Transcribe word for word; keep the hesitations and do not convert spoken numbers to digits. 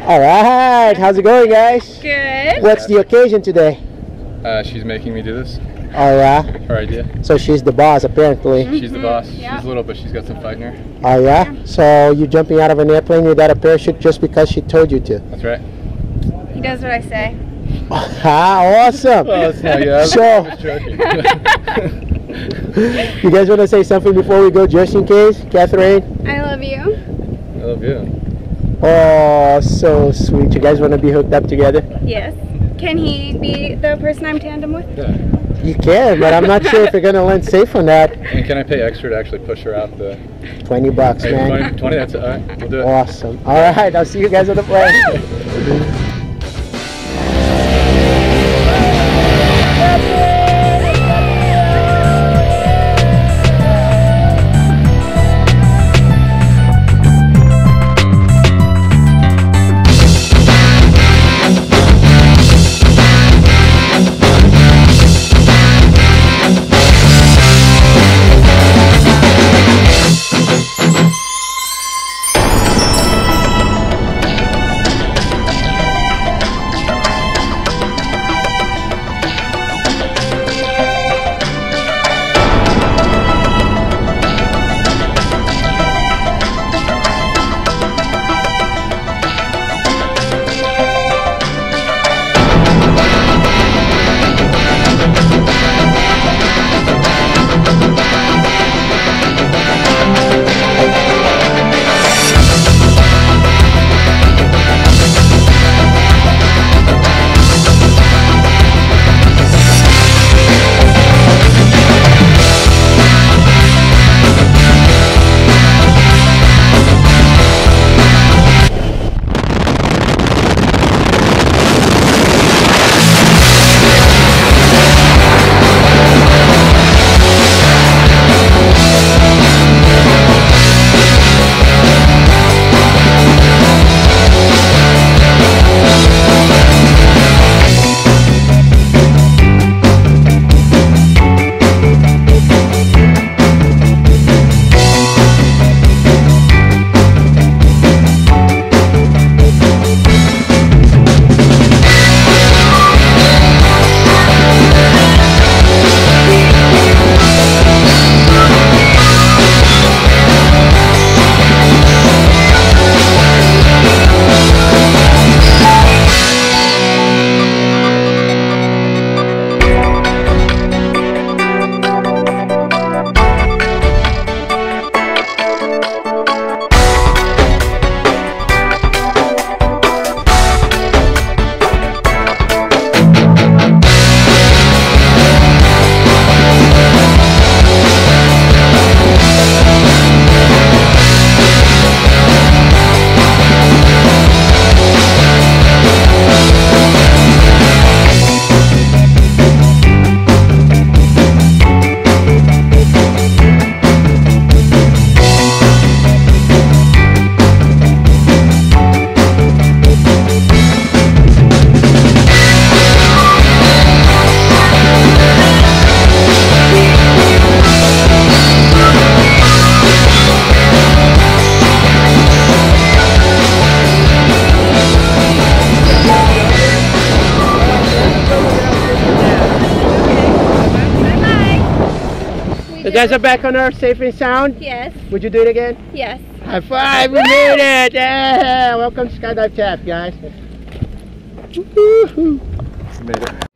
All right, how's it going, guys? Good. What's the occasion today? Uh, she's making me do this. Oh yeah? Her idea. So she's the boss, apparently. She's the boss. Yeah. She's little, but she's got some fight in her. Oh yeah? So you jumping out of an airplane without a parachute just because she told you to? That's right. He does what I say. Ah, awesome. Well, it's not, yeah, So- I was joking. You guys want to say something before we go, just in case? Catherine? I love you. I love you. Oh, so sweet. You guys want to be hooked up together? Yes. Can he be the person I'm tandem with? Yeah. You can, but I'm not sure if you're going to land safe on that. And can I pay extra to actually push her out the... twenty bucks, Hey, man. twenty, twenty, that's it. All right, we'll do it. Awesome. All right, I'll see you guys on the plane. You guys are back on Earth, safe and sound? Yes. Would you do it again? Yes. High five, we made it! Yeah! Welcome to Skydive Taft, guys. Woo-hoo. Made it.